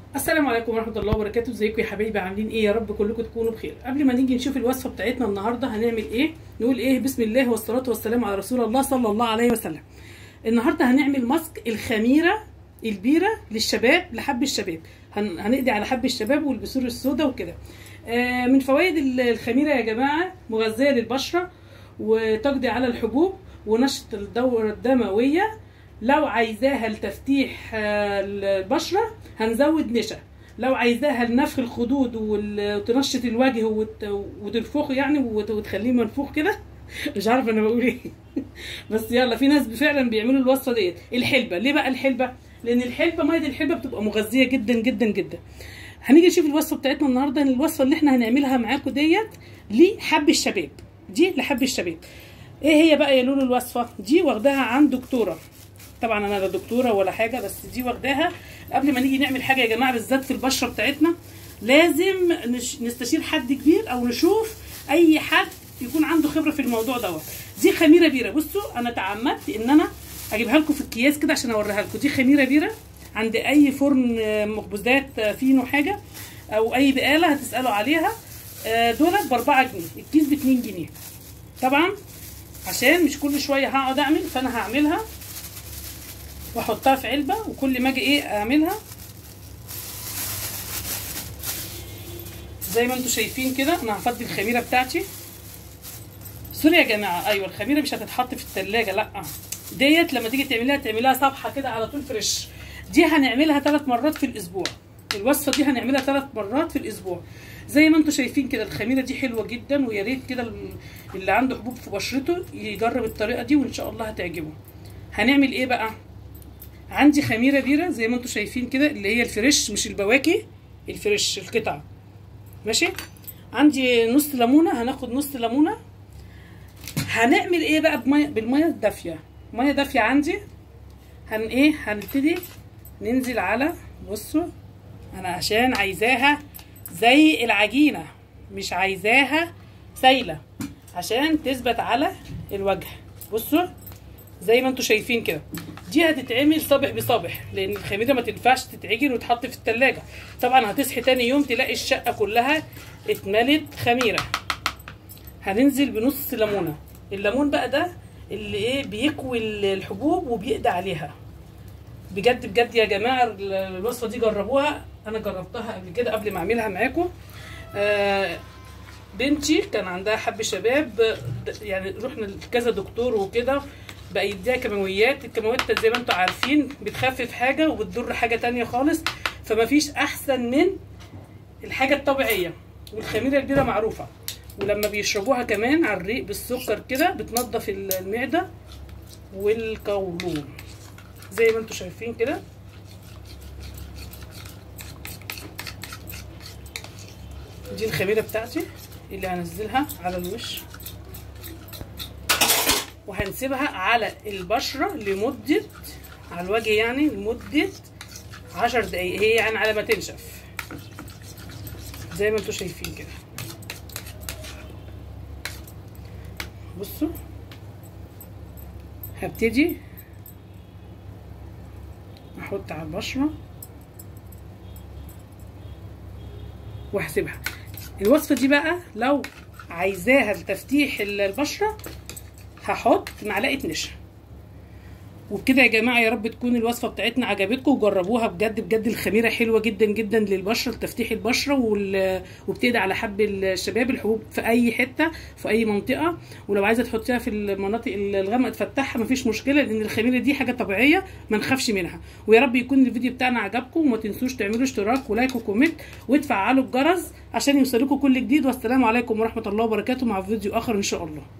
السلام عليكم ورحمه الله وبركاته. ازيكم يا حبايبي؟ عاملين ايه؟ يا رب كلكم تكونوا بخير. قبل ما نيجي نشوف الوصفه بتاعتنا النهارده هنعمل ايه، نقول ايه؟ بسم الله والصلاه والسلام على رسول الله صلى الله عليه وسلم. النهارده هنعمل ماسك الخميره البيره للشباب، لحب الشباب. هنقضي على حب الشباب والبثور السوداء وكده. من فوائد الخميره يا جماعه، مغذيه للبشره وتقضي على الحبوب ونشط الدوره الدمويه. لو عايزاها لتفتيح البشره هنزود نشا، لو عايزاها لنفخ الخدود وتنشط الوجه وتنفخه يعني وتخليه منفوخ كده. مش عارفه انا بقول ايه بس يلا، في ناس فعلا بيعملوا الوصفه ديت. الحلبه، ليه بقى الحلبه؟ لان الحلبه، ميه الحلبه بتبقى مغذيه جدا جدا جدا. هنيجي نشوف الوصفه بتاعتنا النهارده. الوصفه اللي احنا هنعملها معاكم ديت لحب الشباب، دي لحب الشباب. ايه هي بقى يا لولو؟ الوصفه دي واخداها عن دكتوره، طبعا انا لا دكتوره ولا حاجه، بس دي واخداها. قبل ما نيجي نعمل حاجه يا جماعه بالذات في البشره بتاعتنا لازم نستشير حد كبير او نشوف اي حد يكون عنده خبره في الموضوع دوت. دي خميره بيره. بصوا انا تعمدت ان انا اجيبها لكم في الكياس كده عشان اوريها لكم. دي خميره بيره عند اي فرن مخبوزات فينو حاجه او اي بقاله هتسالوا عليها. دولت ب4 جنيه، الكيس ب2 جنيه. طبعا عشان مش كل شويه هقعد اعمل، فانا هعملها واحطها في علبه، وكل ما اجي ايه اعملها زي ما انتم شايفين كده. انا هفضي الخميره بتاعتي. سوري يا جماعه، ايوه الخميره مش هتتحط في التلاجة، لا ديت لما تيجي تعمليها صبحه كده على طول فريش. دي هنعملها 3 مرات في الاسبوع. الوصفه دي هنعملها 3 مرات في الاسبوع زي ما انتم شايفين كده. الخميره دي حلوه جدا، ويا ريت كده اللي عنده حبوب في بشرته يجرب الطريقه دي وان شاء الله هتعجبه. هنعمل ايه بقى؟ عندي خميره بيره زي ما انتم شايفين كده، اللي هي الفريش مش البواكي، الفريش القطع، ماشي. عندي نص ليمونه، هناخد نص ليمونه. هنعمل ايه بقى بالميه الدافيه؟ ميه دافيه عندي. هنبتدي ننزل على، بصوا انا عشان عايزاها زي العجينه، مش عايزاها سايله عشان تثبت على الوجه. بصوا زي ما انتم شايفين كده. دي هتتعمل صابح بصابح، لان الخميره ما تنفعش تتعجن وتحط في التلاجة. طبعا هتصحي تاني يوم تلاقي الشقه كلها اتملت خميره. هننزل بنص ليمونه. الليمون بقى ده اللي ايه بيكوي الحبوب وبيقضي عليها. بجد بجد يا جماعه الوصفه دي جربوها، انا جربتها قبل كده قبل ما اعملها معاكم. بنتي كان عندها حب شباب، يعني رحنا لكذا دكتور وكده، بقى يديها كيماويات. الكيماويات زي ما انتم عارفين بتخفف حاجه وبتضر حاجه تانية خالص، فمفيش احسن من الحاجه الطبيعيه. والخميره البيره معروفه، ولما بيشربوها كمان على الريق بالسكر كده بتنضف المعده والقولون زي ما انتم شايفين كده. دي الخميره بتاعتي اللي هنزلها على الوش، وهنسيبها على البشره لمده، على الوجه يعني لمده 10 دقايق، هي يعني على ما تنشف زي ما انتم شايفين كده. بصوا هبتدي احط على البشره وهسيبها. الوصفه دي بقى لو عايزاها لتفتيح البشره هحط معلقه نشا. وبكده يا جماعه يا رب تكون الوصفه بتاعتنا عجبتكم وجربوها. بجد بجد الخميره حلوه جدا جدا للبشره، لتفتيح البشره وبتقضي على حب الشباب، الحبوب في اي حته في اي منطقه. ولو عايزه تحطيها في المناطق الغامقه تفتحها مفيش مشكله، لان الخميره دي حاجه طبيعيه ما نخافش منها. ويا رب يكون الفيديو بتاعنا عجبكم، وما تنسوش تعملوا اشتراك ولايك وكومنت وتفعلوا الجرس عشان يوصلكم كل جديد. والسلام عليكم ورحمه الله وبركاته، مع فيديو اخر ان شاء الله.